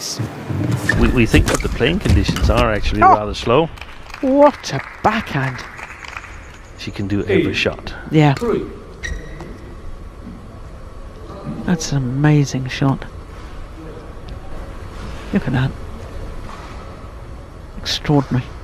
this. We think that the playing conditions are actually rather slow. What a backhand. She can do every shot. Yeah. That's an amazing shot. Look at that. Extraordinary.